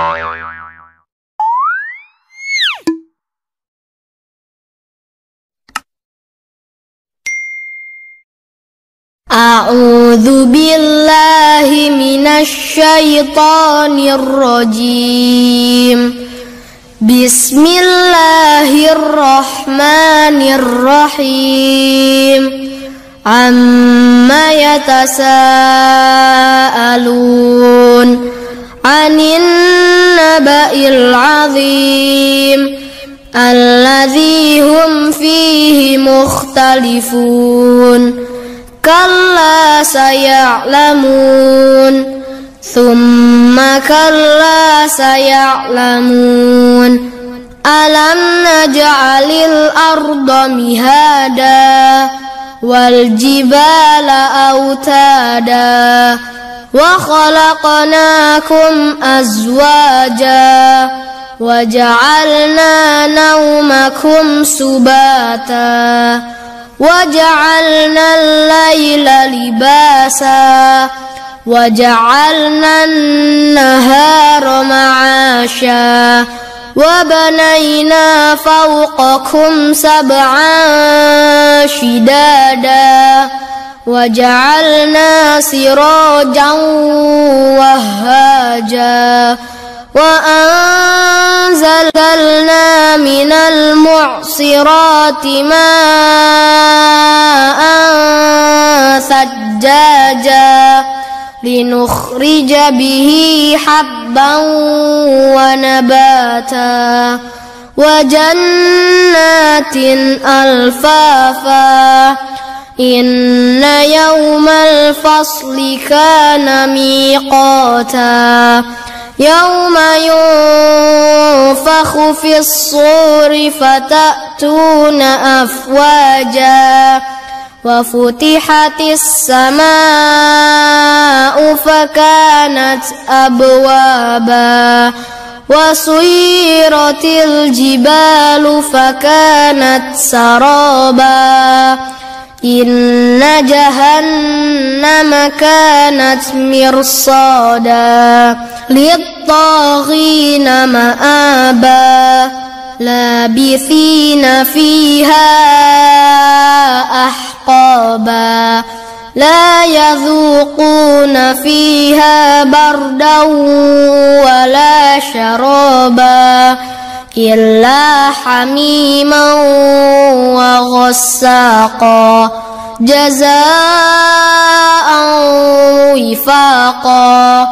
A'udzu billahi minasy syaithanir rajim. Bismillahirrahmanirrahim. Amma yatasaalun 'anin naba'il 'azim alladzi hum fihi mukhtalifun. Kalla saya'lamun, thumma kalla saya'lamun. Alam naj'alil arda mihada wal jibala autada wa khalaqnakum azwaja wa ja'alna naumakum subata وَجَعَلْنَا اللَّيْلَ لِبَاسًا وَجَعَلْنَا النَّهَارَ مَعَاشًا وَبَنَيْنَا فَوْقَكُمْ سَبْعًا شِدَادًا وَجَعَلْنَا سِرَاجًا وَهَّاجًا وَأَنزَلْنَا مِنَ الْمُعْصِرَاتِ مَاءً ثَجَّاجًا لِنُخْرِجَ بِهِ حَبًّا وَنَبَاتًا وَجَنَّاتٍ أَلْفَافًا إِنَّ يَوْمَ الْفَصْلِ كَانَ مِيقَاتًا يوم ينفخ في الصور فتأتون أفواجا وفتحت السماء فكانت أبوابا وسيرت الجبال فكانت سرابا إن جهنم كانت مرصادا للطاغين مآبا لابثين فيها أحقابا لا يذوقون فيها بردا ولا شرابا إلا حميما وغساقا جزاء وفاقا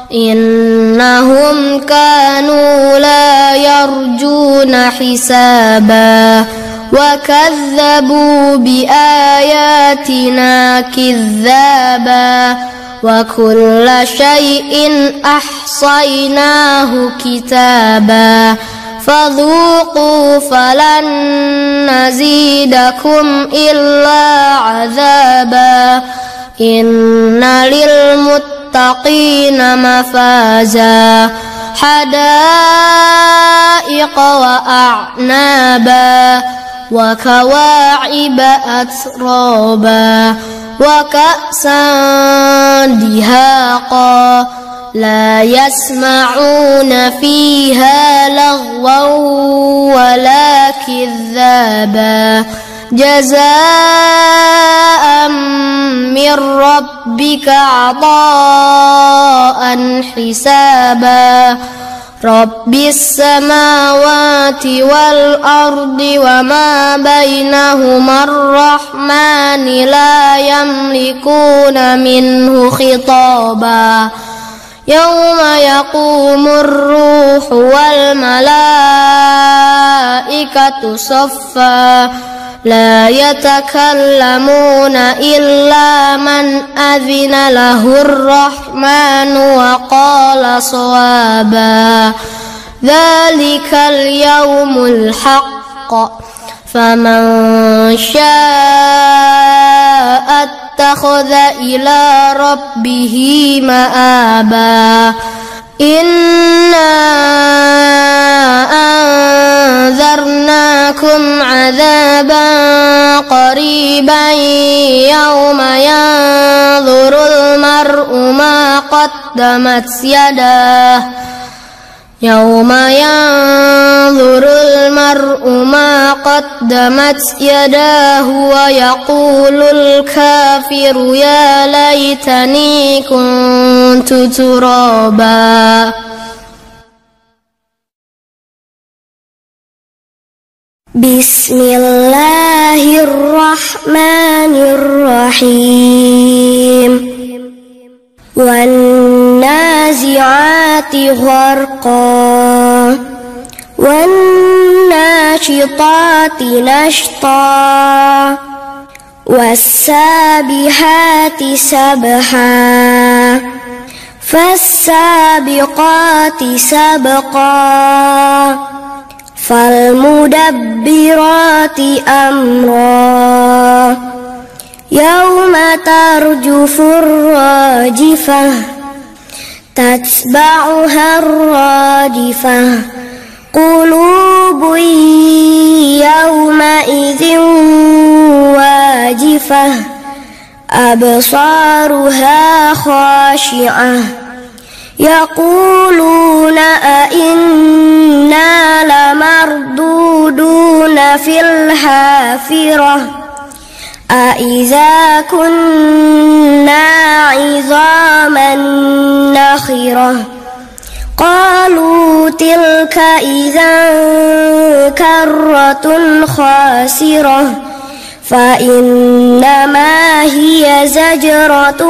إنهم كانوا لا يرجون حسابا وكذبوا بآياتنا كذابا وكل شيء أحصيناه كتابا فذوقوا فلن نزيدكم إلا عذابا إن للمتقين مفازا حدائق وأعنابا وكواعب أترابا وكأسا دهاقا لا يسمعون فيها لغوا ولا كذابا جزاء من ربك عطاء حسابا رب السماوات والأرض وما بينهما الرحمن لا يملكون منه خطابا يوم يقوم الروح والملائكة صفا لا يتكلمون إلا من أذن له الرحمن وقال صوابا ذلك اليوم الحق فمن شاء اتخذ إلى ربه مآبا إنا أنذرناكم عذابا قريبا يوم ينظر المرء ما قدمت يداه يوم ينظر المرء ما قدمت يداه ويقول الكافر يا ليتني كنت ترابا. بسم الله الرحمن الرحيم. والنازعات غرقا والناشطات نشطا والسابحات سبحا فالسابقات سبقا فالمدبرات أمرا يوم ترجف الراجفة تتبعها الرادفة قلوب يومئذ واجفة أبصارها خاشعة يقولون أئنا لمردودون في الحافرة أإذا كنا عظاما نخرة قالوا تلك إذا كرة خاسرة فإنما هي زجرة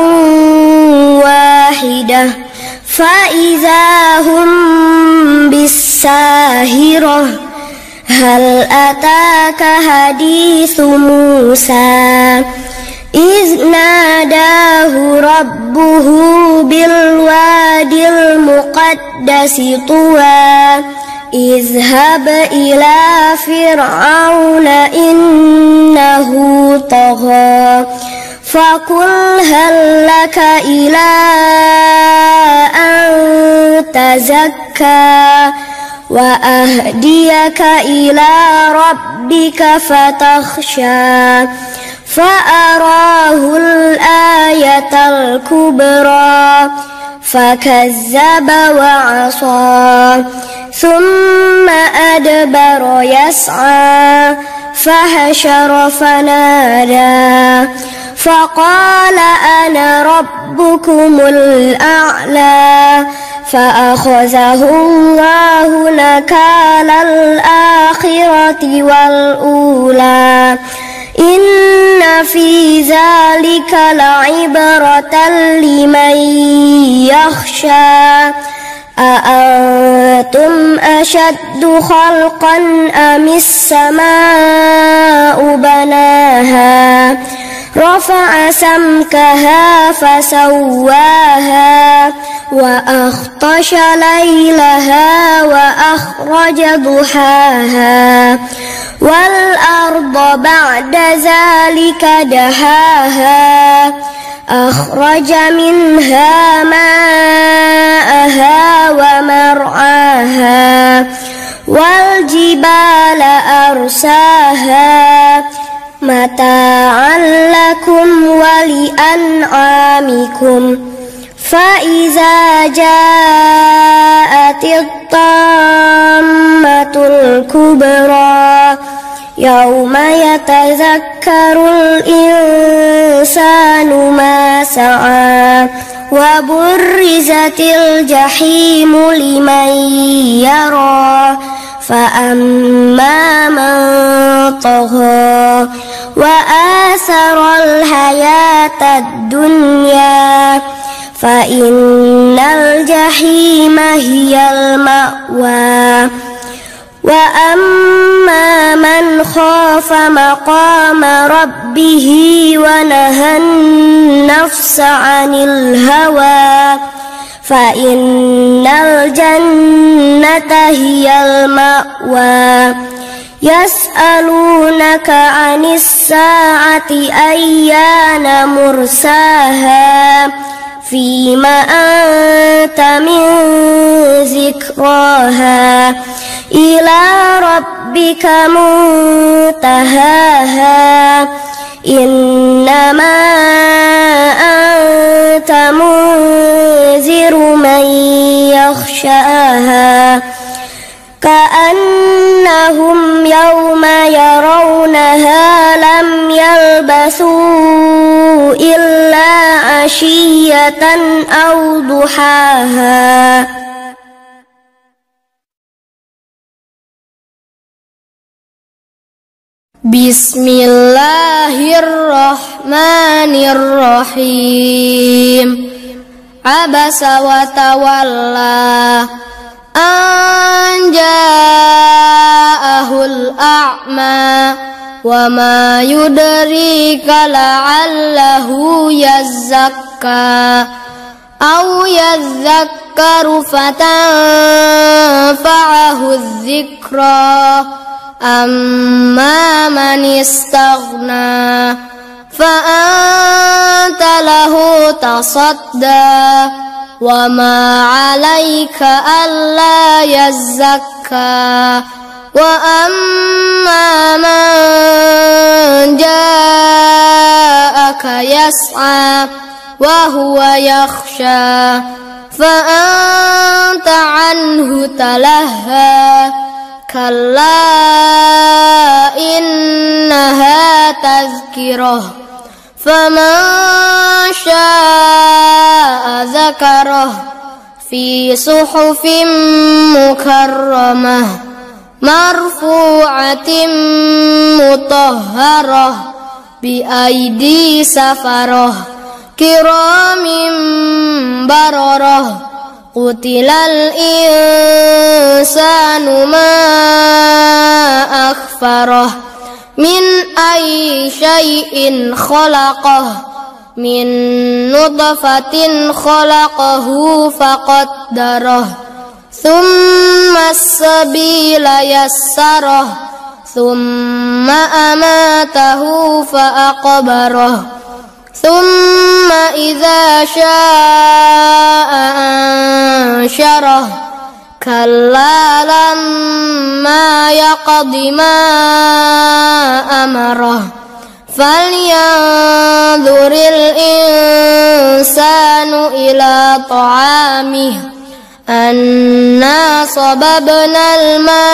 واحدة فإذا هم بالساهرة هل أتاك حديث موسى إذ ناداه ربه بالواد المقدس طوى اذهب إلى فرعون إنه طغى فقل هل لك إلى أن تزكى وأهديك إلى ربك فتخشى فأراه الآية الكبرى فكذب وعصى ثم أدبر يسعى فحشر فنادى فقال أنا ربكم الأعلى فأخذه الله نكال الآخرة والأولى إن في ذلك لعبرة لمن يخشى أأنتم أشد خلقا أم السماء بناها رفع سمكها فسواها وأغطش ليلها وأخرج ضحاها والأرض بعد ذلك دحاها أخرج منها ماءها ومرعاها والجبال أرساها متاعا لكم ولأنعامكم فإذا جاءت الطامة الكبرى يوم يتذكر الإنسان ما سعى وبرزت الجحيم لمن يرى فأما من طغى وآثر الحياة الدنيا فإن الجحيم هي المأوى وأما من خاف مقام ربه ونهى النفس عن الهوى فإن الجنة هي المأوى يسألونك عن الساعة أيان مرساها فيما أنت من ذكراها إلى ربك منتهاها إنما أنت منذر من يخشاها كأنهم يوم يرونها لم يلبثوا إلا عشية أو ضحاها Bismillahirrahmanirrahim. Abasa wa tawalla an ja'ahul a'ma wa ma yudrika la'allahu yazzakka aw yadhakkaru fatanfa'ahu dzikra amma man istaghna fa anta lahu tasadda wa ma 'alaika alla yazzakka wa amma man ja'aka yas'a wa huwa yakhsha fa anta 'anhu talahha kalla innaha tazkirah faman syaa'a dzakarah fi suhufin mukarramah marfu'atin mutahharah bi aidi safarah kiramin bararah Qutilal insanu ma akhfarah min ayyi syai'in khalaqah min nutfatin khalaqahu faqaddarah thumma as-sabila yassarah thumma amatahu fa'aqbarah thumma idza syaa'a ansyarah kalla lamma yaqdi ma amarah falyanzuril insanu ila ta'amih anna sababnal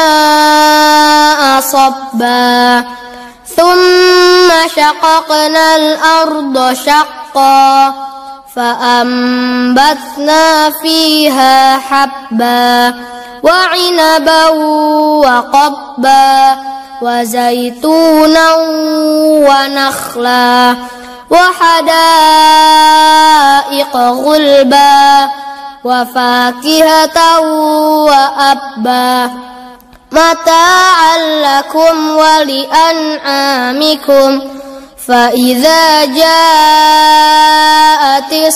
ma'a sabba thumma syaqaqnal arda syaqqa fa'ambatna fiha habba wa 'inaban wa qabba wa zaitunan wa nakhla wa hadaiqa ghulba wa fakihatan wa abba mata'an lakum wa li'an'amikum fa idza ja'atis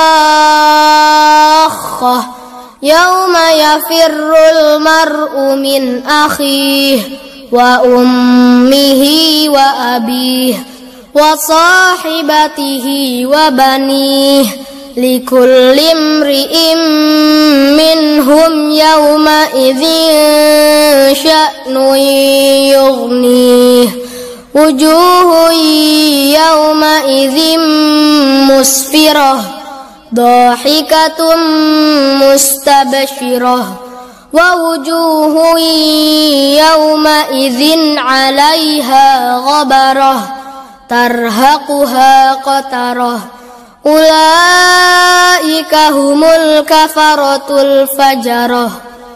sakhah yawma yafirrul mar'u min akhihi wa ummihi wa abihi wa sahibatihi wa banihi likulli imri'in minhum yawma idzin sya'nun yughnih wujuhun yawma idzin musfirah dhahikatun mustabshirah wa wujuhun yawma idzin 'alaiha ghabarah tarhaquha qatarah ulaika humul kafaratul fajarah.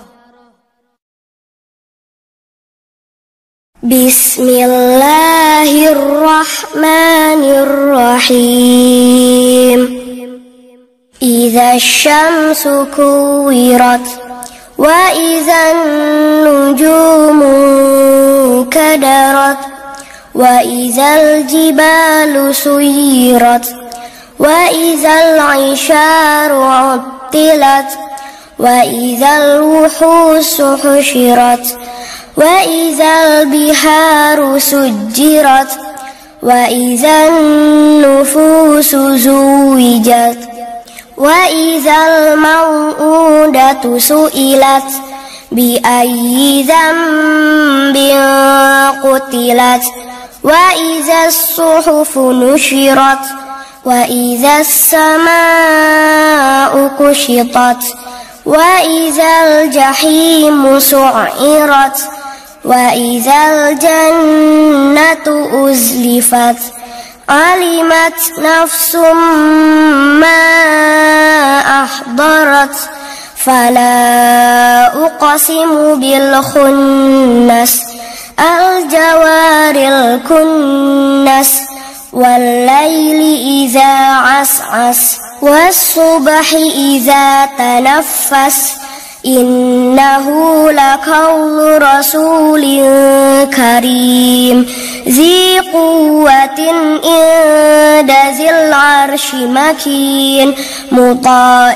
Bismillahirrahmanirrahim. Idza syamsu kuwirat wa idzan nujumu kadarat wa idzal jibalu suyirat wa idzal 'isharu 'uttilat wa idzal wuhusu husyirat wa idzal biharu sujjirat wa idzan nufusu zuwijat wa idzal mau'udatu su'ilat bi ayyi dzambin qutilat wa idzas suhufu nusyirat wa idzas samaa'u kushitat وإذا الجحيم سعرت وإذا الجنة أزلفت علمت نفس ما أحضرت فلا أقسم بالخنس الجوار الكنس والليل إذا عسعس والصبح إذا تنفس إنه لقول رسول كريم ذي قوة عند ذي العرش مكين مطاع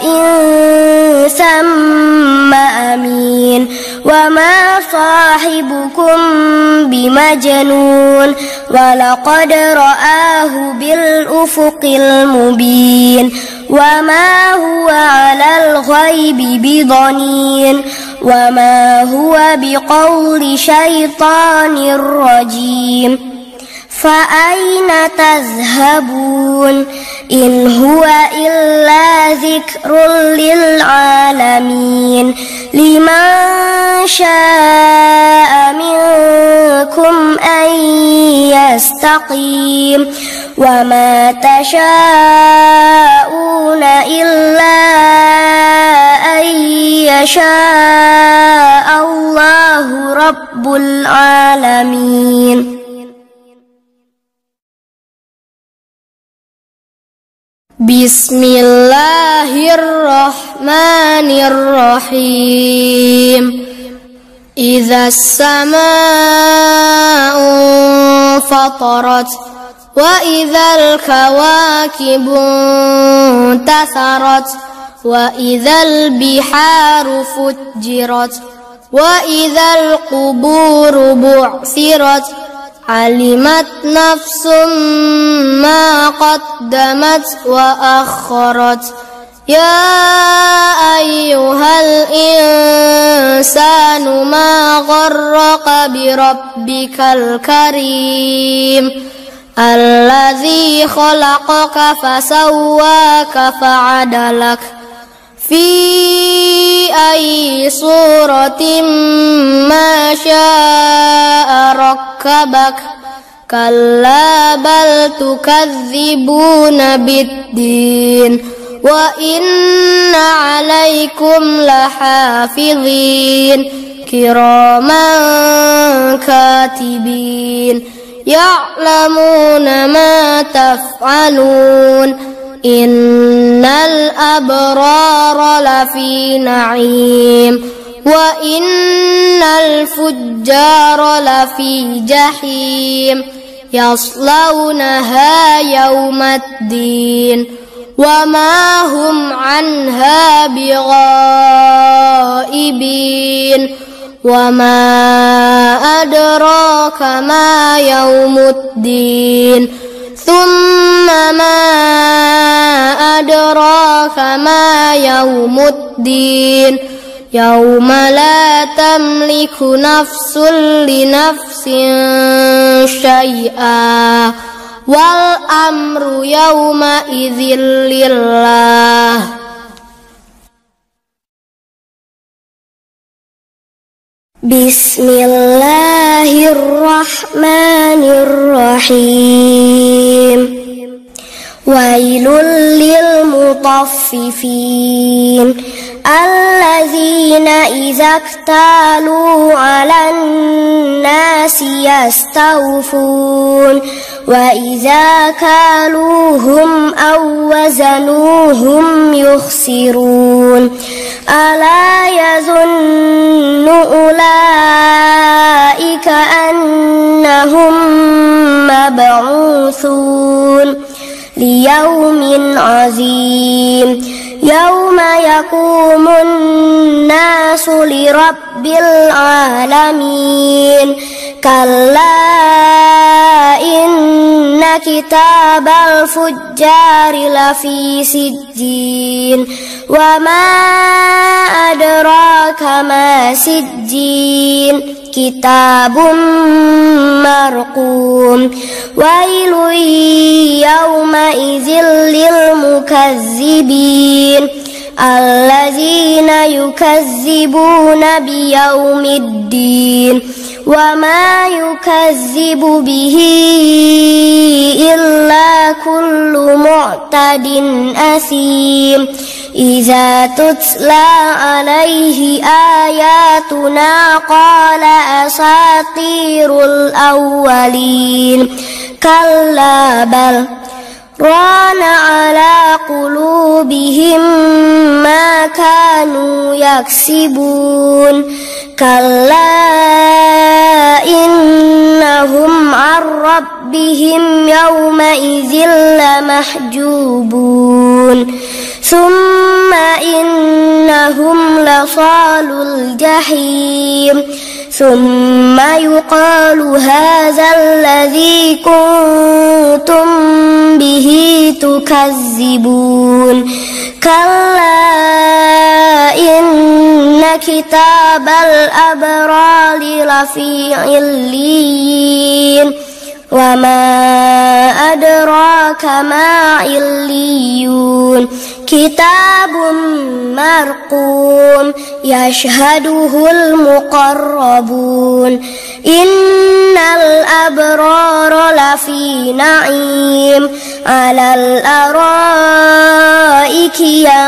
ثم أمين وما صاحبكم بمجنون ولقد رآه بالأفق المبين وما هو على الغيب بضنين وما هو بقول شيطان رجيم فأين تذهبون إن هو إلا ذكر للعالمين لمن شاء منكم أن يستقيم وما تشاءون إلا أن يشاء الله رب العالمين. Bismillahirrahmanirrahim. Idza as-samaa'u fatarat wa idzal kawakibu intatharat wa idzal biharu fujjirat wa idzal quburu bu'thirat alimat nafsum ma qaddamat wa akharat ya ayyuhal insanu ma gharraka bi rabbikal karim alladzi khalaqaka fasawwaka fa'adalak fi ayyi suratin ma syaa rakkabak kalla bal tukadzibuna biddin wa inna alaikum lahafizin kiraman katibin ya'lamuna ma taf'alun innal abrara lafi na'im wa innal fujjara lafi jahim yaslawnaha yawmaddin wa ma hum anha bighaibin wa ma adraka ma yawmuddin thumma ma adraka ma yawmuddin yawma la tamliku nafsun li nafsin syai'a wal amru yawma idzil lillah. Bismillahirrahmanirrahim. Wailul lil mutaffifin alladzina idza iktalu 'alan nasi yastawfun wa idza kaluhum aw wazanuhum yukhsirun ala yazunnu ulaika annahum mab'uthun liyaumin azim yawma yaqumun nasu lirabbil alamin kalla inna kitabal fujjari lafi sijjin wa ma adraka ma sijjin kitabun marqum wailun yawma idzil lil mukazzibin الذين يكذبون بيوم الدين وما يكذب به إلا كل معتد أثيم إذا تتلى عليه آياتنا قال أساطير الأولين كلا بل ران على قلوبهم ما كانوا يكسبون كلا إنهم عن ربهم يومئذ لمحجوبون ثم إنهم لصالو الجحيم ثم يقال هذا الذي كنتم به تكذبون كلا إن كتاب الأبرار لفي عليين وما أدراك ما عليون كتاب مرقوم يشهده المقربون إن الأبرار لفي نعيم على الأرائك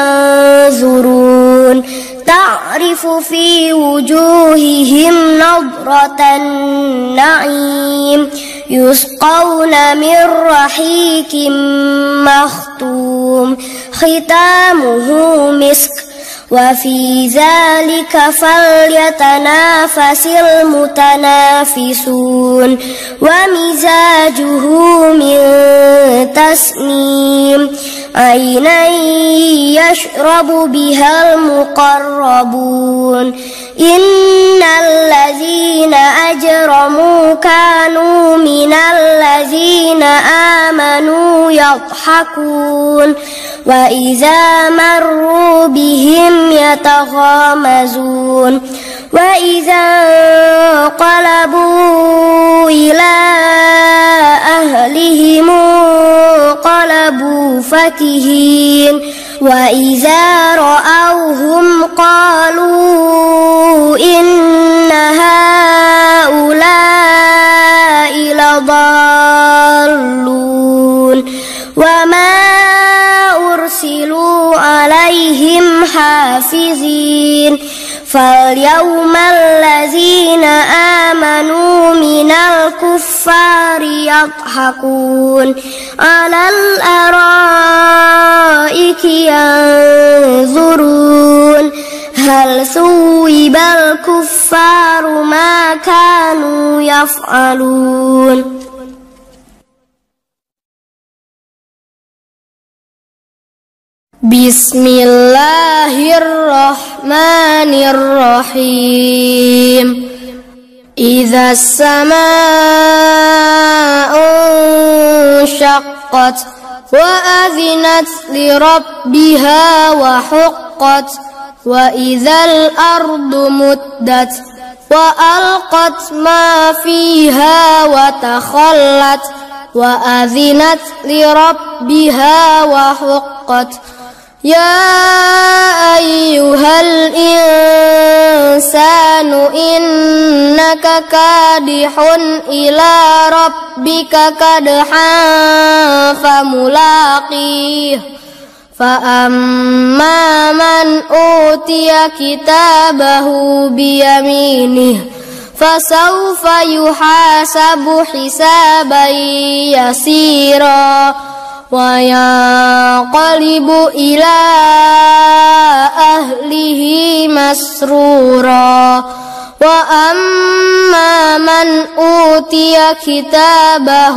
ينظرون تعرف في وجوههم نضرة النعيم يسقون من رحيق مختوم ختامه مسك وفي ذلك فليتنافس المتنافسون ومزاجه من تسنيم عينا يشرب بها المقربون إن الذين أجرموا كانوا من الذين آمنوا يضحكون وإذا مروا بهم يتغامزون وإذا انقلبوا إلى أهلهم انقلبوا فكهين وإذا رأوهم قالوا إن هؤلاء لضالون وما أرسلوا عليهم حافظين فاليوم الذين آمنوا من الكفار يضحكون على الأرائك ينظرون هل ثوب الكفار ما كانوا يفعلون بسم الله الرحمن الرحيم إذا السماء انشقت وأذنت لربها وحقت وإذا الأرض مدت وألقت ما فيها وتخلت وأذنت لربها وحقت يا أيها الإنسان إنك كادح إلى ربك كدحا فملاقيه فأما من أوتي كتابه بيمينه فسوف يحاسب حسابا يسيرا وينقلب إلى أهله مسرورا وأما من أوتي كتابه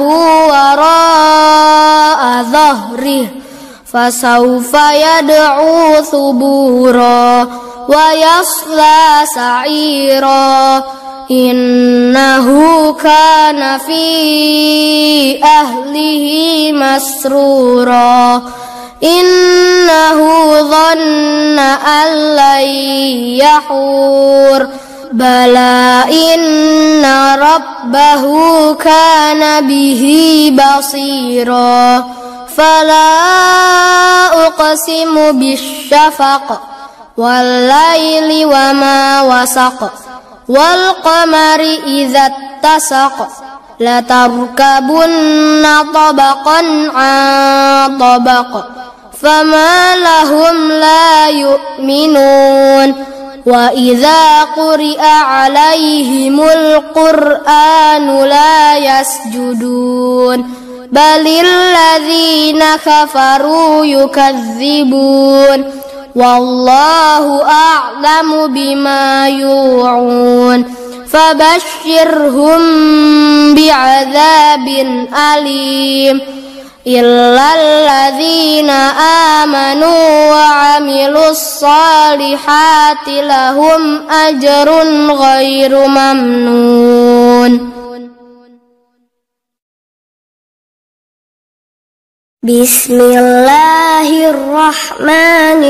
وراء ظهره فسوف يدعو ثبورا ويصلى سعيرا إنه كان في أهله مسرورا إنه ظن أن لن يحور بلى إن ربه كان به بصيرا فلا أقسم بالشفق والليل وما وسق والقمر إذا اتسق لتركبن طبقا عن طبق فما لهم لا يؤمنون وإذا قرئ عليهم القرآن لا يسجدون بل الذين كفروا يكذبون والله أعلم بما يوعون فبشرهم بعذاب أليم إلا الذين آمنوا وعملوا الصالحات لهم أجر غير ممنون. بسم الله الرحمن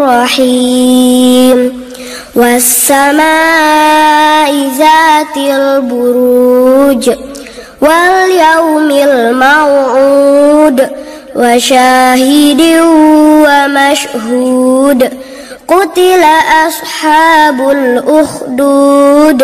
الرحيم والسماء ذات البروج واليوم الموعود وشاهد ومشهود قتل أصحاب الأخدود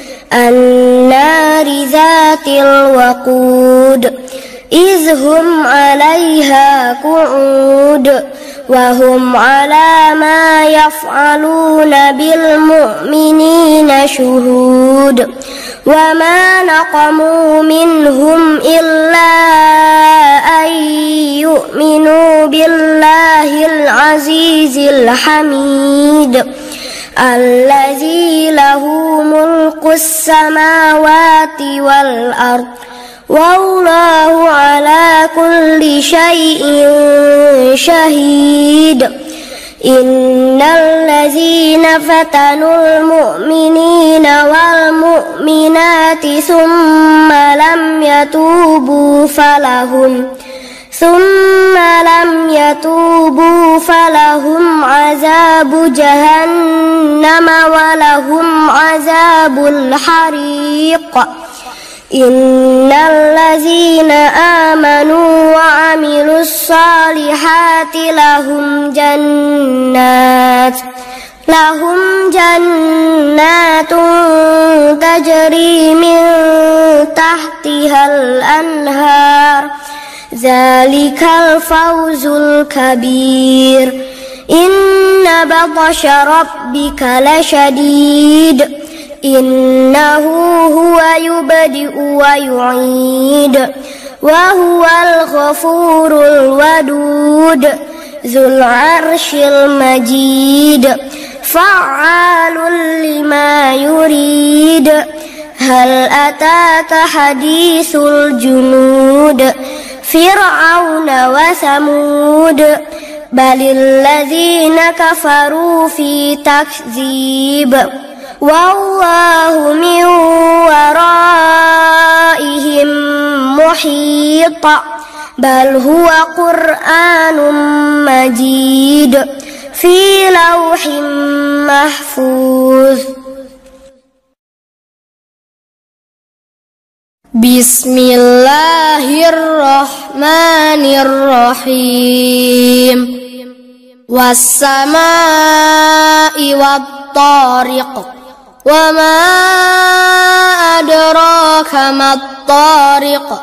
النار ذات الوقود إذ هم عليها قعود وهم على ما يفعلون بالمؤمنين شهود وما نقموا منهم إلا أن يؤمنوا بالله العزيز الحميد الذي له ملك السماوات والأرض والله على كل شيء شهيد إن الذين فتنوا المؤمنين والمؤمنات ثم لم يتوبوا فلهم عذاب جهنم ولهم عذاب الحريق إن الذين آمنوا وعملوا الصالحات لهم جنات تجري من تحتها الأنهار ذلك الفوز الكبير إن بطش ربك لشديد إنه هو يبدئ ويعيد وهو الغفور الودود ذو العرش المجيد فعال لما يريد هل أتاك حديث الجنود فرعون وثمود بل الذين كفروا في تكذيب والله من ورائهم محيط بل هو قرآن مجيد في لوح محفوظ. بسم الله الرحمن الرحيم والسماء والطارق وما أدراك ما الطارق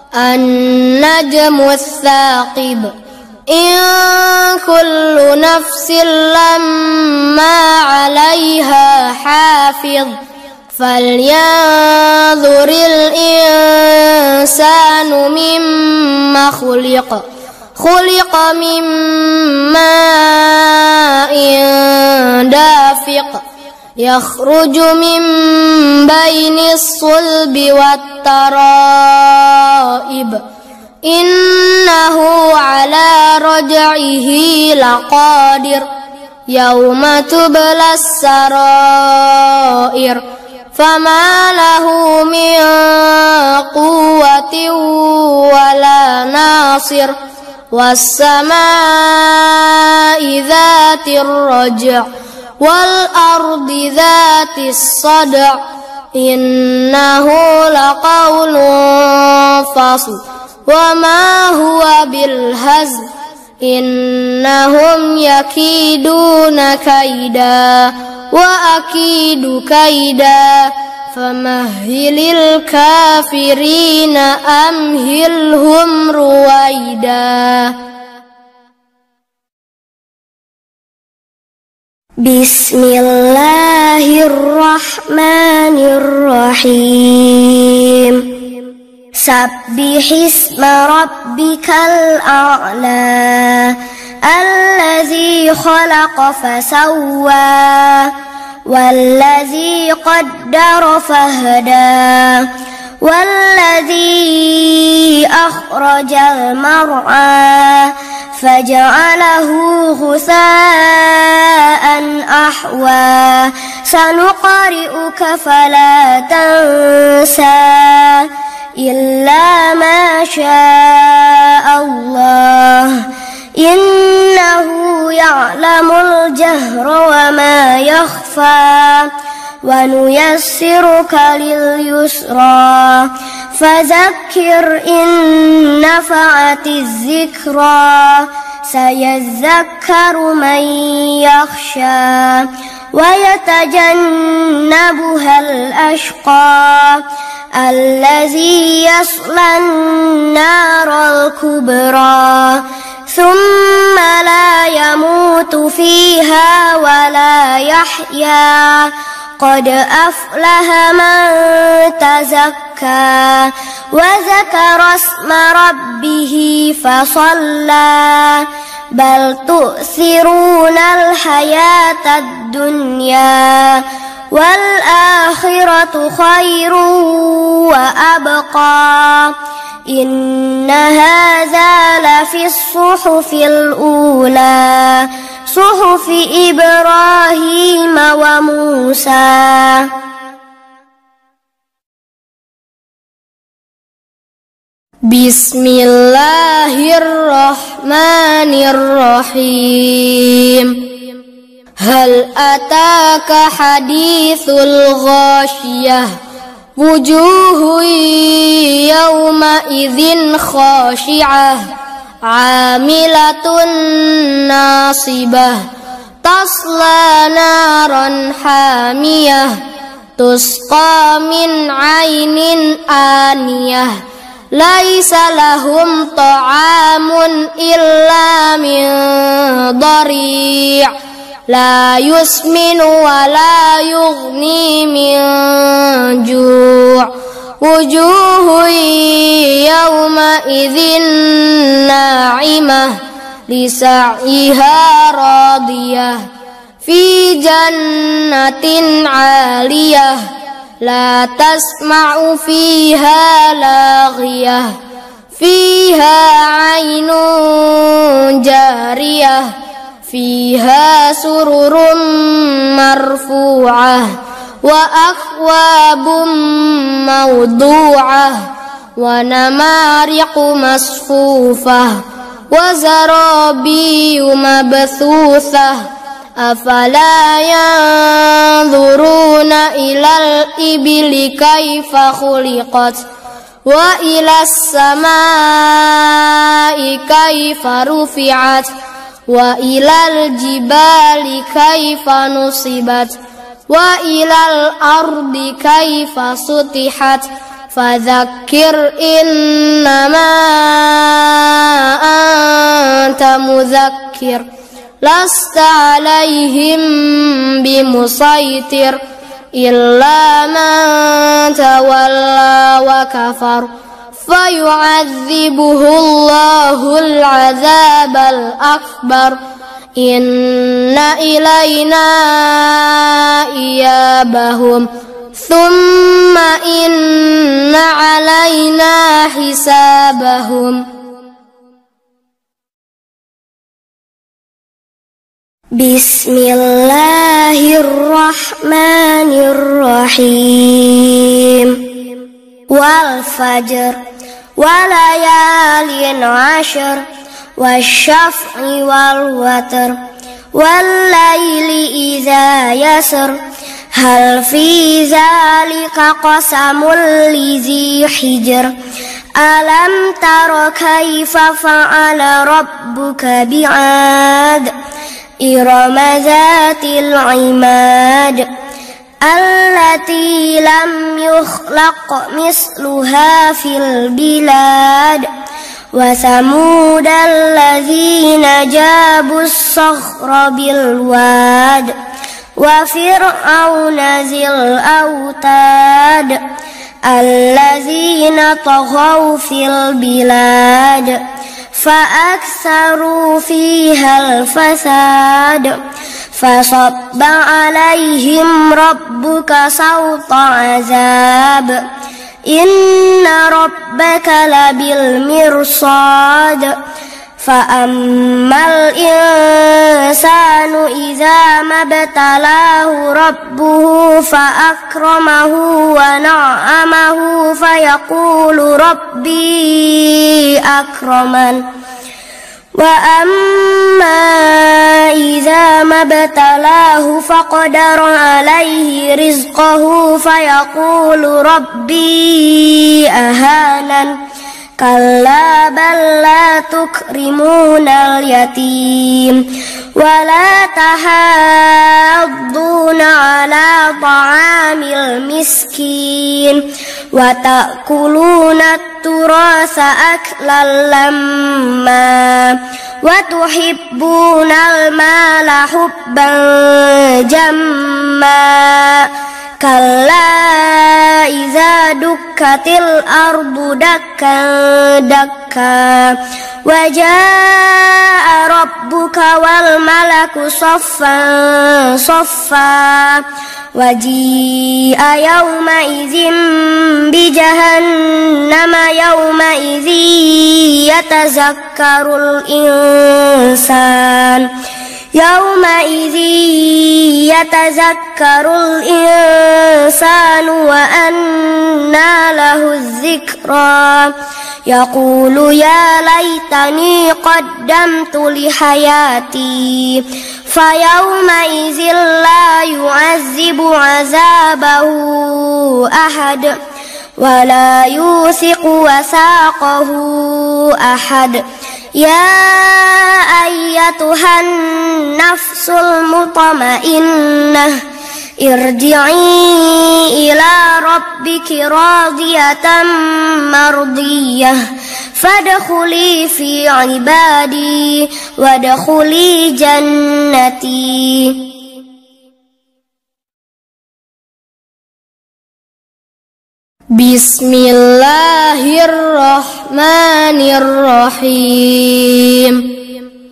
النجم الثاقب إن كل نفس لما عليها حافظ فلينظر الإنسان مما خلق من ماء دافق يخرج من بين الصلب والترائب إنه على رجعه لقادر يوم تبلى السرائر فما له من قوة ولا ناصر والسماء ذات الرجع والأرض ذات الصدع إنه لقول فصل وما هو بالهزل إنهم يكيدون كيدا وأكيد كيدا فمهل الكافرين أمهلهم رويدا. بسم الله الرحمن الرحيم. سبح اسم ربك الأعلى الذي خلق فسوى والذي قدر فهدى والذي أخرج المرعى فجعله غثاء أحوى سنقرئك فلا تنسى إلا ما شاء الله إنه يعلم الجهر وما يخفى ونيسرك لليسرى فذكر إن نفعت الذكرى سيذكر من يخشى ويتجنبها الأشقى الذي يصلى النار الكبرى ثم لا يموت فيها ولا يحيا قد أفلح من تزكى وذكر اسم ربه فصلى بل تؤثرون الحياة الدنيا والآخرة خير وأبقى إن هذا لفي الصحف الأولى صحف إبراهيم وموسى. بسم الله الرحمن الرحيم. هل أتاك حديث الغاشية وجوه يومئذ خاشعة عاملة ناصبة تصلى نارا حامية تسقى من عين آنية ليس لهم طعام إلا من ضريع لا يسمن ولا يغني من جوع وجوه يومئذ ناعمة لسعيها راضية في جنة عالية لا تسمع فيها لاغية فيها عين جارية فيها سرر مرفوعة وأكواب موضوعة ونمارق مصفوفة وزرابي مبثوثة أفلا ينظرون إلى الإبل كيف خلقت وإلى السماء كيف رفعت وإلى الجبال كيف نصبت وإلى الأرض كيف سطحت فذكر إنما أنت مذكر لست عليهم بمسيطر إلا من تولى وكفر فيعذبه الله العذاب الأكبر إن إلينا إيابهم ثم إن علينا حسابهم. بسم الله الرحمن الرحيم. والفجر وليال عشر والشفع والوتر والليل إذا يسر هل في ذلك قسم لذي حجر ألم تر كيف فعل ربك بعاد إرم ذات العماد التي لم يخلق مثلها في البلاد وثمود الذين جابوا الصخر بالواد وفرعون ذي الأوتاد الذين طغوا في البلاد فأكثروا فيها الفساد فصب عليهم ربك سوط عذاب إن ربك لبالمرصاد فأما الإنسان إذا ما ابتلاه ربه فأكرمه ونعمه فيقول ربي أكرمن وأما إذا ما ابتلاه فقدر عليه رزقه فيقول ربي أهانن كلا بل لا تكرمون اليتيم ولا تحاضون على طعام المسكين وتأكلون التراث أكلا لما وتحبون المال حبا جما كلا إذا دكت الأرض دكا دكا وجاء ربك والملك صفا صفا وجيء يومئذ بجهنم يومئذ يتذكر الإنسان وأنى له الذكرى يقول يا ليتني قدمت لحياتي فيومئذ لا يعذب عذابه أحد ولا يوثق وثاقه أحد يا أيتها النفس المطمئنة ارجعي إلى ربك راضية مرضية فادخلي في عبادي وادخلي جنتي. Bismillahirrahmanirrahim.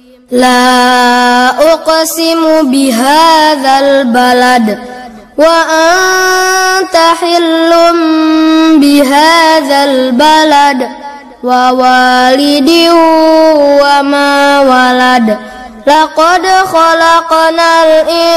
La uqsimu bihadzal balad wa anta hillum bihadzal balad wa walidin wa ma walad laqad khalaqnal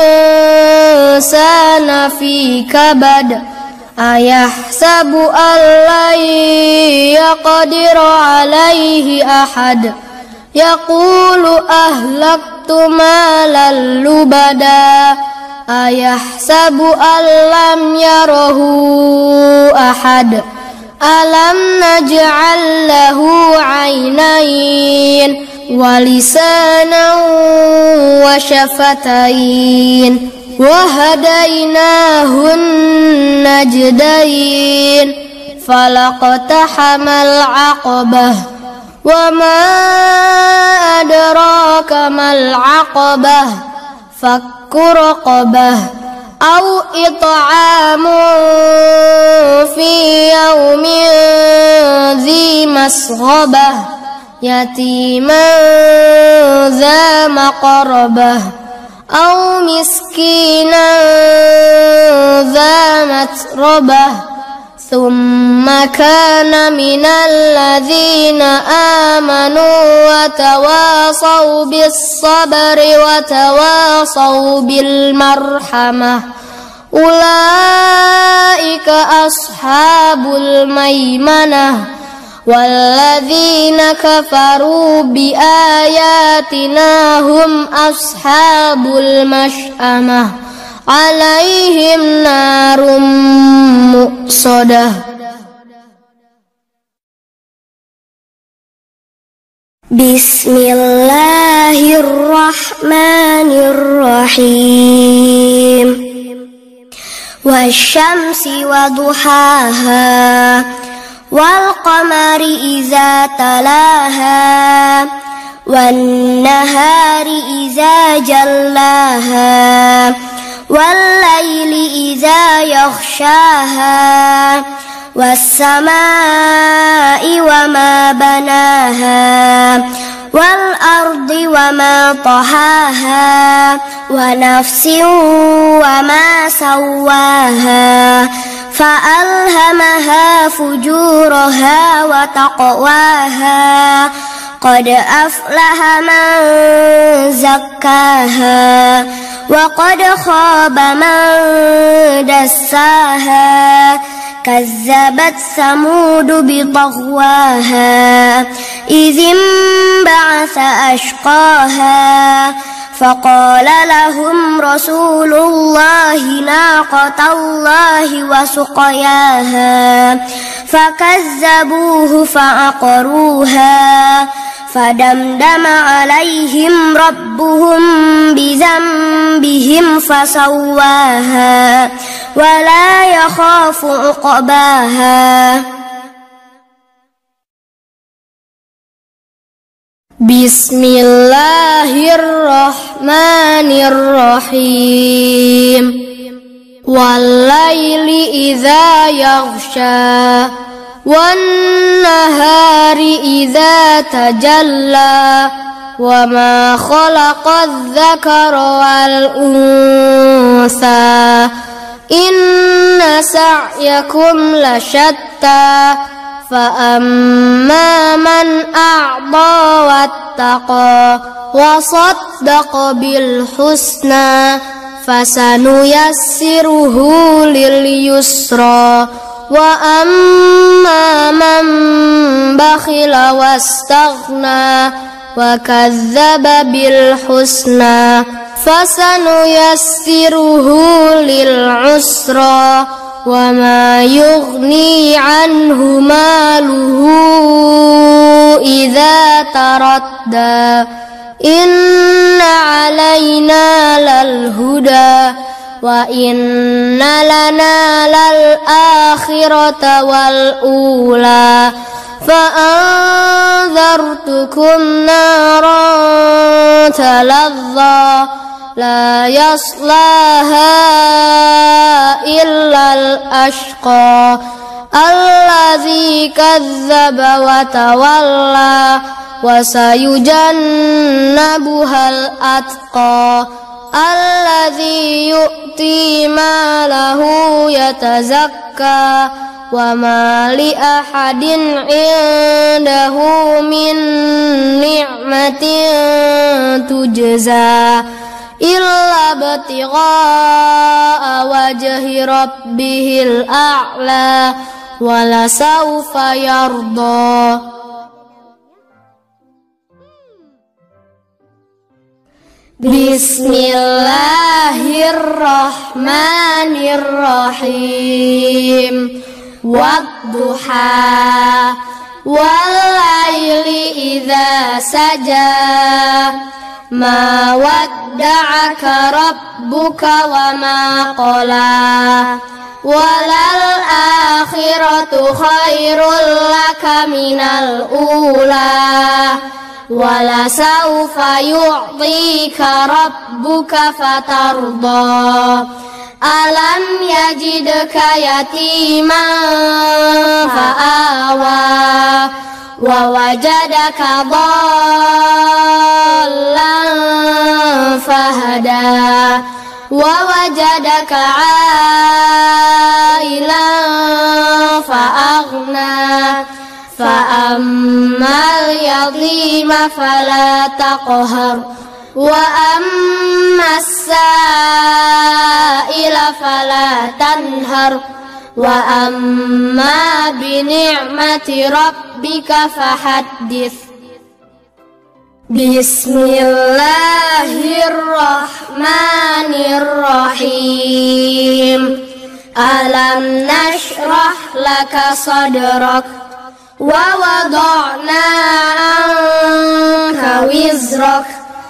insana fi kabad ayahsabu an lan yaqdiru alayhi ahad yaqulu ahlaktu malan lubada ayahsabu an lam yarahu ahad alam naj'al lahu 'aynayn wa lisanan wa shafatayn wa hadaynahun najdayn falaqtahamal 'aqabah wa ma adraka mal 'aqabah fakku raqabah aw it'amun fi yawmin dhi masghabah yatiman dha maqrabah aw miskinan dha matrabah thumma kana minal ladzina amanu wa tawasaw bis sabri wa tawasaw bil marhamah ulaika ashabul maimanah walladzina kafaru bi ayatina hum ashabul mash'amah عليهم نار مؤصدة. بسم الله الرحمن الرحيم. والشمس وضحاها والقمر إذا تلاها والنهار إذا جلاها والليل إذا يغشاها والسماء وما بناها والأرض وما طحاها ونفس وما سواها فألهمها فجورها وتقواها قد أفلح من زكاها وقد خاب من دساها كذبت ثمود بطغواها إذ انبعث أشقاها فقال لهم رسول الله ناقة الله وسقياها فكذبوه فعقروها فدمدم عليهم ربهم بذنبهم فسواها ولا يخاف عقباها. بسم الله الرحمن الرحيم. والليل إذا يغشى والنهار إذا تجلى وما خلق الذكر والأنثى إن سعيكم لشتى فأما من أعطى واتقى وصدق بالحسنى فسنيسره لليسرى وأما من بخل واستغنى وكذب بالحسنى فسنيسره للعسرى وما يغني عنه ماله إذا تردى إن علينا للهدى وإن لنا للآخرة والأولى فأنذرتكم نارا تلظى لا يصلاها إلا الأشقى الذي كذب وتولى وسيجنبها الأتقى الذي يؤتي ماله يتزكى وما لأحد عنده من نعمة تجزى إلا ابتغاء وجه ربه الأعلى ولسوف يرضى. بسم الله الرحمن الرحيم. والضحى والليل إذا سجى ما ودعك ربك وما قلى وللآخرة خير لك من الأولى ولسوف يعطيك ربك فترضى ألم يجدك يتيما فآوى ووجدك ضالا فهدى ووجدك عائلا فأغنى فأما اليتيم فلا تقهر وأما السائل فلا تنهر وأما بنعمة ربك فحدث. Bismillahirrahmanirrahim. Alam nashrah laka sadrak wa wada'na anka wizrak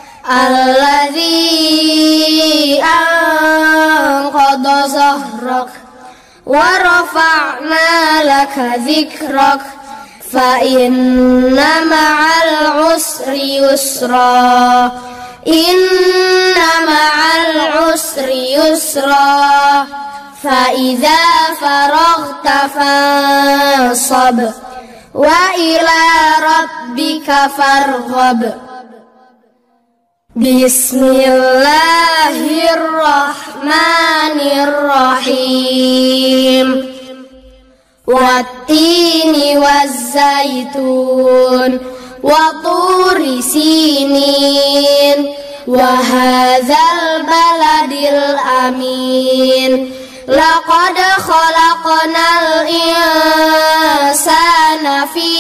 alladzi anqadha zahrak wa rafa'na laka dzikrak fa inna ma'al usri yusra inna ma'al usri yusra fa idza faraghta fansab wa ila rabbika farghab. Bismillahirrahmanirrahim. Wattini wazzaitun wa turi sinin wa hadzal baladil amin. Laqad khalaqnal insana fi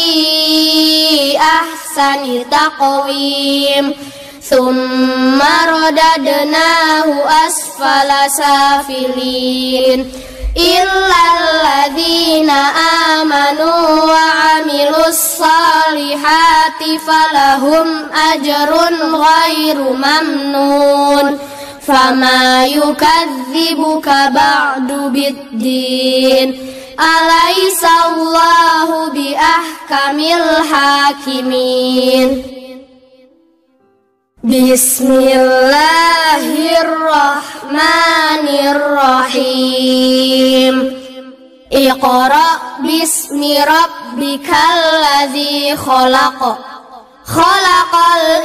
ahsani taqwim thumma radadnahu asfala safilin illal ladzina amanu wa amilus salihati falahum ajrun ghairu mamnun. Fama yukadzibuka ba'du biddin. Alaisallahu bi ahkamil hakimin. Bismillahirrahmanirrahim. Iqra bismi rabbikal ladzi khalaq. Khalaqal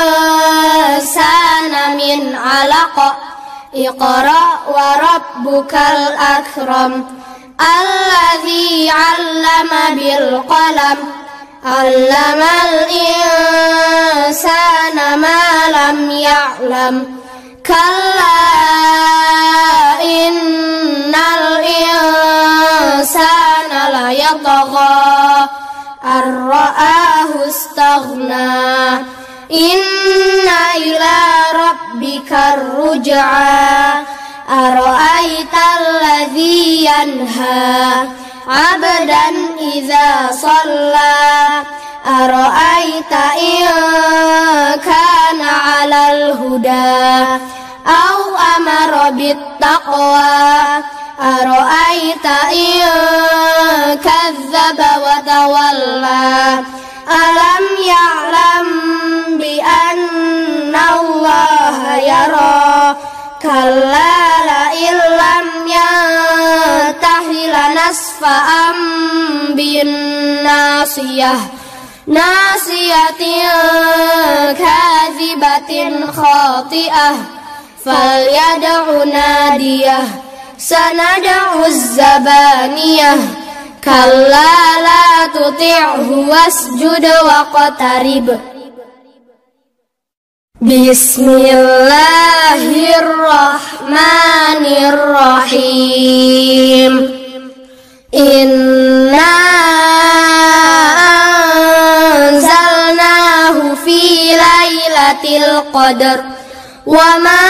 insana min 'alaq. Iqra wa rabbukal akram. Alladzi 'allama bil qalam. 'Allamal insana ma lam ya'lam. Kalla innal insana la yatagha ar-ra'ahu istaghna. Inna ila rabbika ar-ruj'a. Ara'aital ladzi yanha 'abdan idza shalla. Ara'aita in kana 'alal huda aw amara bittaqwa. Ara'aita in kadzdzaba wa tawalla. Alam ya'lam bi anna Allaha yara. Kalla la illam yantahi lanasfa'an bin nasiyah. Nasiyatin kadzibatin khati'ah. Falyad'u nadiyah. Sanad'u az-zabaniyah. Kalla la tuti'hu wasjud waqtarib. Bismillahirrahmanirrahim. Inna anzalnahu fi lailatul qadr. Wa ma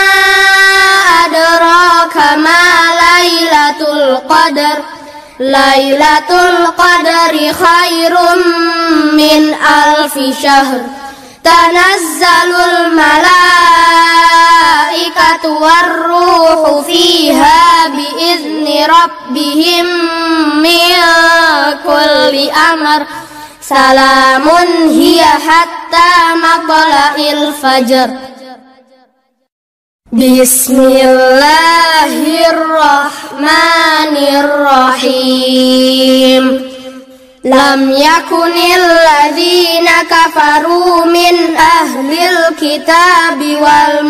adraka ma lailatul qadr. Lailatul qadri khairum min alfi syahr. Tanazzalul malaikatu warruhu fiha biizni rabbihim min kulli amr. Salamun hiya hatta matla'il fajr. Bismillahirrahmanirrahim. Lam yakunil ladzina kafaru min ahlil kitabi wal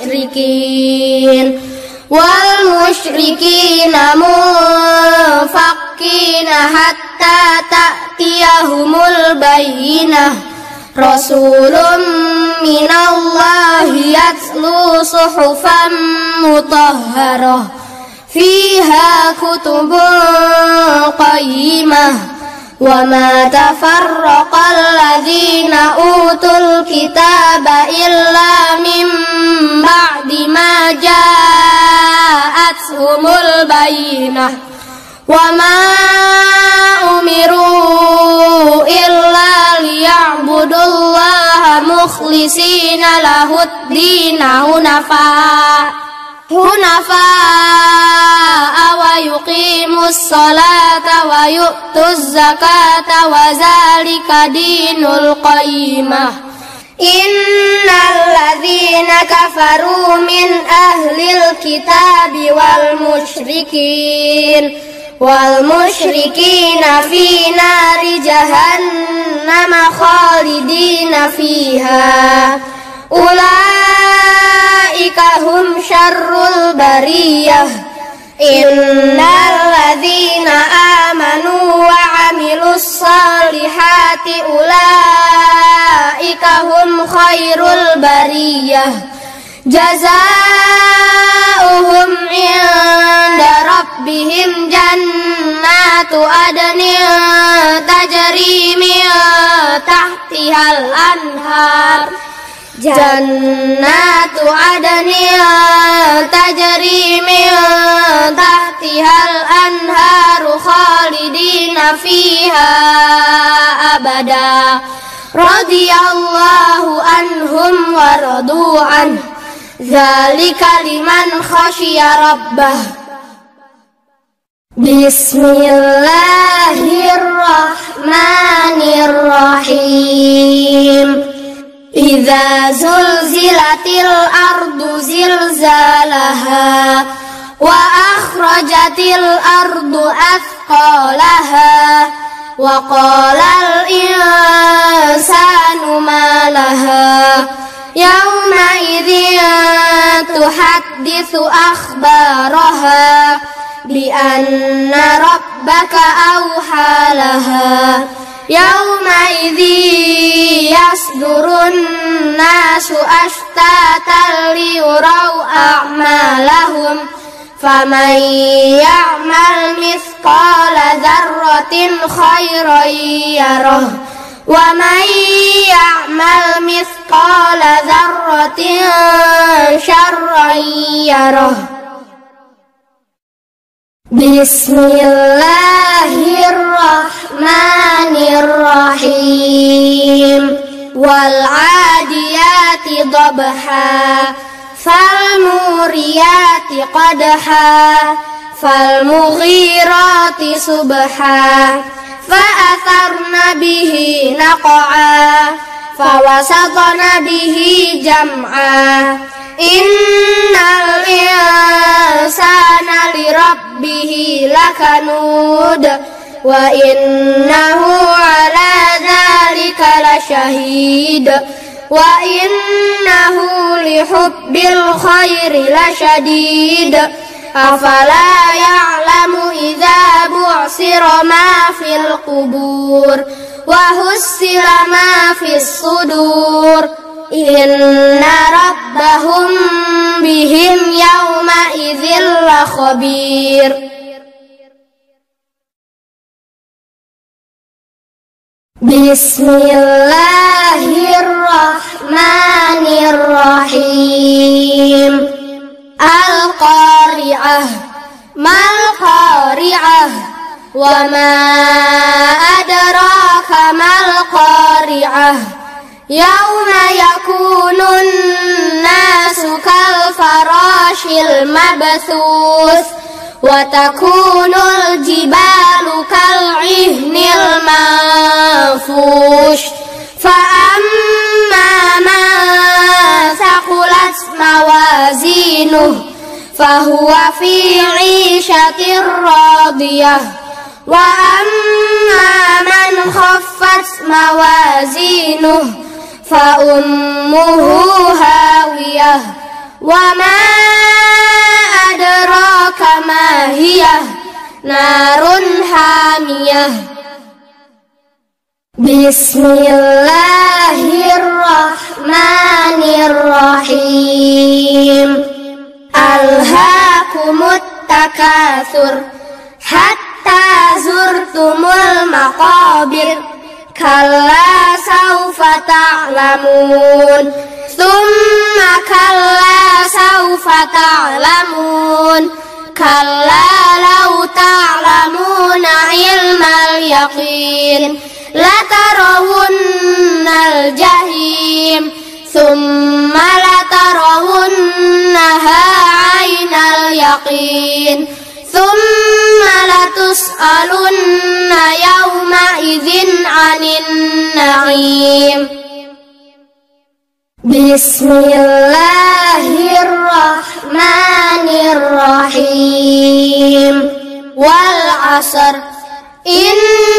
musyrikina munfakkina hatta ta'tiyahumul bayyinah. Rasulun minallahi yatlu suhufan mutahharah fiha kutubun qayyimah وما تفرق الذين أوتوا الكتاب إلا من بعد ما جاءتهم البينة وما أمروا إلا ليعبدوا الله مخلصين له الدين حنفاء ويقيموا الصلاة ويؤتوا الزكاة وذلك دين القيمة إن الذين كفروا من أهل الكتاب والمشركين في نار جهنم خالدين فيها أولئك هم شر البرية إن الذين آمنوا وعملوا الصالحات أولئك هم خير البرية جزاؤهم عند ربهم جنات عدن تجري من تحتها الأنهار جنات عدن تجري من تحتها الأنهار خالدين فيها أبدا رضي الله عنهم ورضوا عنه ذلك لمن خشي ربه بسم الله الرحمن الرحيم إذا زلزلت الأرض زلزالها وأخرجت الأرض أثقالها وقال الإنسان ما لها يومئذ تحدث أخبارها بأن ربك أوحى لها يومئذ يصدر الناس أشتاتا ليروا أعمالهم فمن يعمل مثقال ذرة خيرا يره ومن يعمل مثقال ذرة شرا يره بسم الله الرحمن الرحيم والعاديات ضبحا فالموريات قدحا فالمغيرات صبحا فأثرن به نقعا فوسطن به جمعا إن الإنسان لربه لكنود وإنه على ذلك لشهيد وإنه لحب الخير لشديد أفلا يعلم إذا بعثر ما في القبور وحصل ما في الصدور إن ربهم بهم يومئذ لخبير بسم الله الرحمن الرحيم القارعة ما القارعة وما أدراك ما القارعة يوم يكون الناس كالفراش المبثوث وتكون الجبال كالعهن المنفوش فأما من ثقلت موازينه فهو في عيشة راضية وأما من خفت موازينه فأمه هاوية وما أدراك ما هي نار حامية بسم الله الرحمن الرحيم ألهاكم التكاثر حتى حتى زرتم المقابر كلا سوف تعلمون ثم كلا سوف تعلمون كلا لو تعلمون علم اليقين لترون الجحيم ثم لترونها عين اليقين ثم لتسألن يومئذ عن النعيم بسم الله الرحمن الرحيم والعصر إن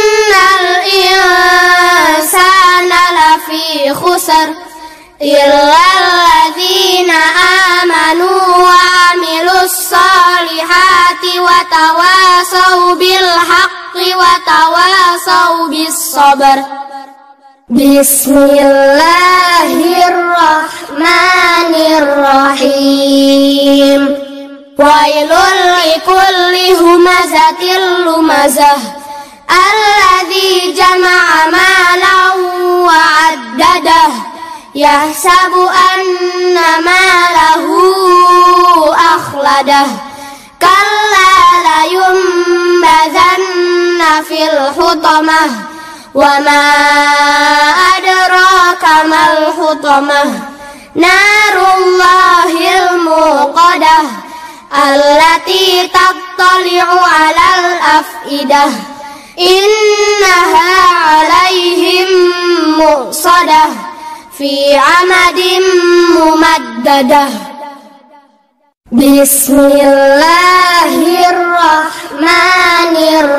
الإنسان لفي خسر إلا الذين آمنوا وعملوا الصالحات وتواصوا بالحق وتواصوا بالصبر بسم الله الرحمن الرحيم ويل لكل همزة لمزة الذي جمع مالا وعدده يحسب أن ماله أخلده كلا لينبذن في الحطمة وما أدراك ما الحطمة نار الله الموقدة التي تطلع على الأفئدة إنها عليهم مؤصدة في عمد ممددة بسم الله الرحمن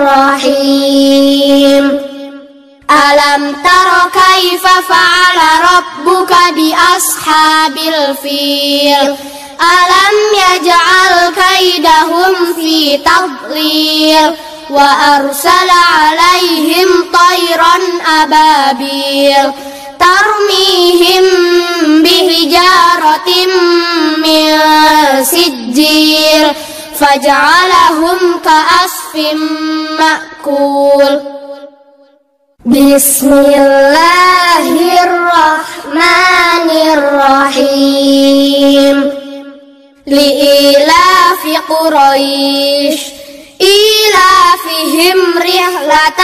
الرحيم ألم تر كيف فعل ربك بأصحاب الفيل ألم يجعل كيدهم في تضليل وأرسل عليهم طيرا أبابيل ترميهم بحجارة من سجيل فجعلهم كعصف مأكول بسم الله الرحمن الرحيم لإيلاف قريش إيلافهم رحلة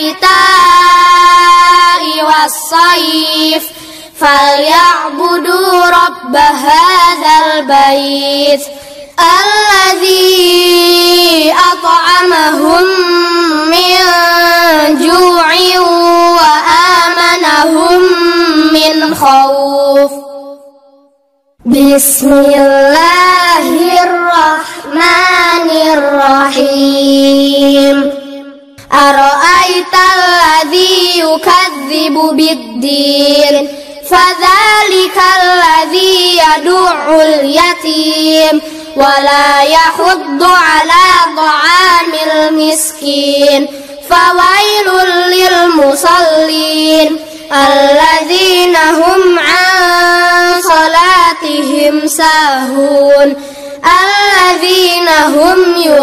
الشتاء والصيف فليعبدوا رب هذا البيت الذي أطعمهم من جوع وآمنهم من خوف بسم الله الرحمن الرحيم أرأيت الذي يكذب بالدين فذلك الذي يدع اليتيم ولا يحض على طعام المسكين فويل للمصلين الذين هم عن صلاتهم ساهون الذين هم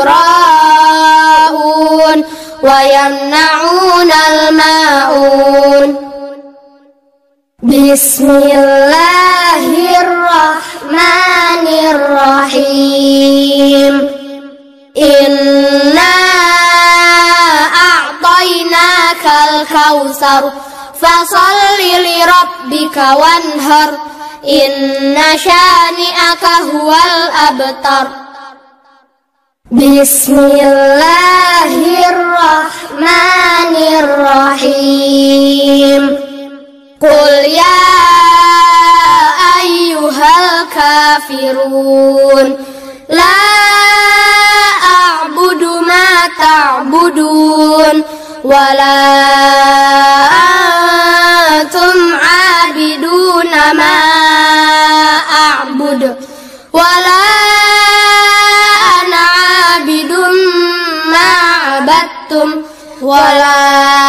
يراءون ويمنعون الماعون بسم الله الرحمن الرحيم إنا أعطيناك الكوثر فصل لربك وانهر إن شانئك هو الأبتر بسم الله الرحمن الرحيم قل يا أيها الكافرون لا أعبد ما تعبدون ولا أنتم عابدون ما أعبد ولا أنا عابد ما عبدتم ولا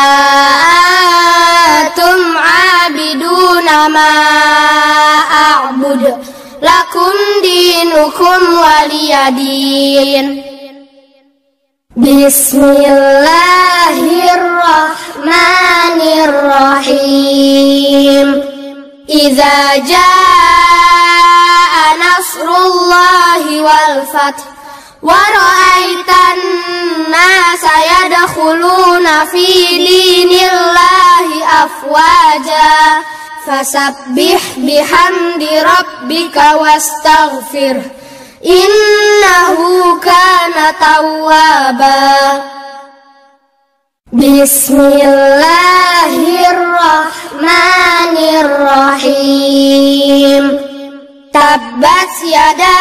أنتم عابدون ما أعبد لكم دينكم ولي دين Bismillahirrahmanirrahim. Idza jaa nasrullahi wal fath wa ra'aitan nasa yadkhuluna fi dinillahi afwaja fasabbih bihamdi rabbika wastaghfir innahu kana tawwaba. Bismillahirrahmanirrahim. Tabbat yada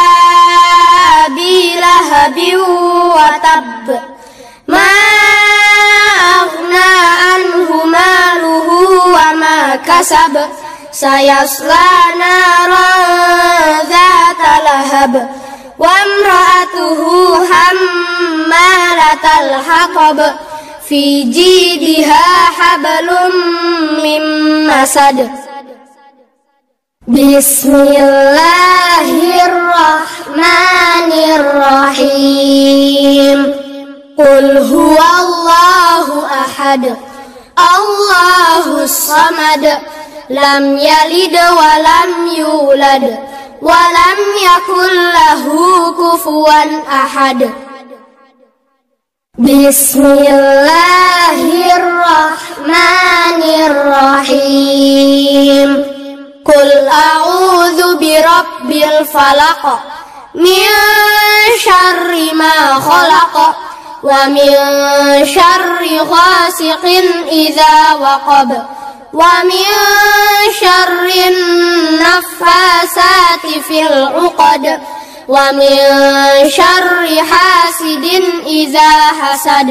abi lahabin wa tabb ma aghna anhu maluhu wa ma kasab sayasla naran dzata lahab wa imra'atuhu hammalatal hatab fi jidha hablum min masad. Bismillahirrahmanirrahim. Qul huwallahu ahad Allahus samad lam yalid wa lam yulad wa lam yakul lahu kufuwan ahad. Bismillahirrahmanirrahim. Qul a'udzu birabbil falaq min syarri ma khalaq wa min syarri ghasiqin idza waqab wa min syarri naffasati fil 'uqad wa min syarri hasidin idza hasad.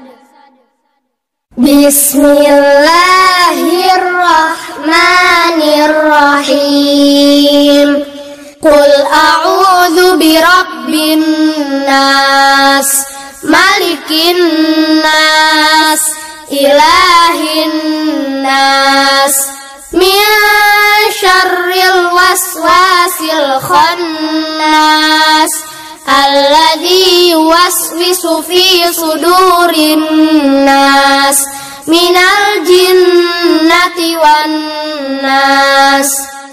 Bismillahirrahmanirrahim. Qul a'udzu birabbin nas malikin nas ilahin nas min syarril waswasil khannas alladzi yuwaswisu fi sudurin nas minal jinnati wan nas.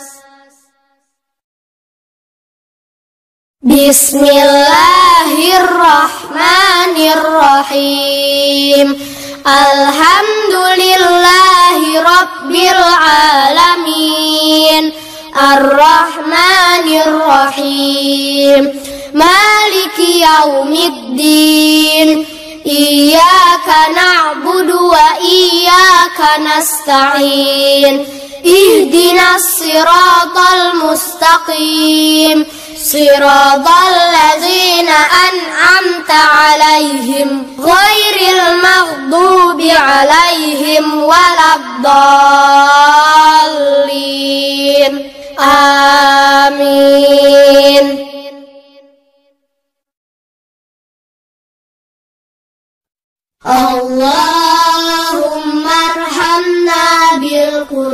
Bismillahirrahmanirrahim. Alhamdulillahi rabbil alamin arrahmanirrahim maliki yaumiddin iyyaka na'budu wa iyyaka nasta'in ihdinas siratal mustaqim siratal ladzina an'amta 'alaihim ghairil maghdubi 'alaihim waladdallin. Amin. Allahumma arhamna bil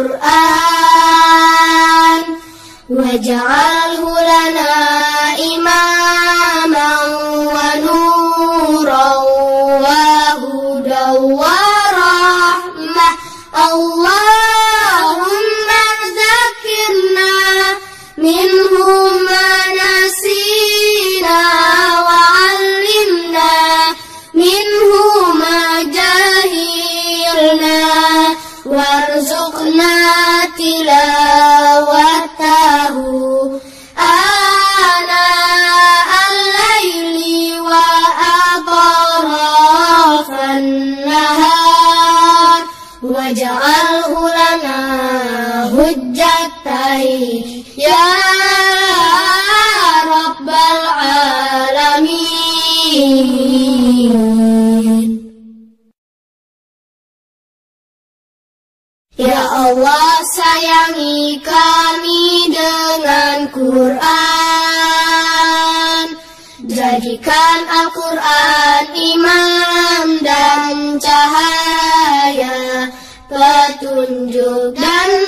Qur'an waj'alhu lana imaman wa nuran wa hudan wa rahmah. Allahumma dzakirna minhu ma nasina wa 'allimna minhu ma jahilna warzuqna tilawatahu ana al-laili wa atrafan nahar waj'alhu lana hujjatan ya rabbal alamin. Ya Allah, sayangi kami dengan Quran. Jadikan Al-Quran imam dan cahaya, petunjuk dan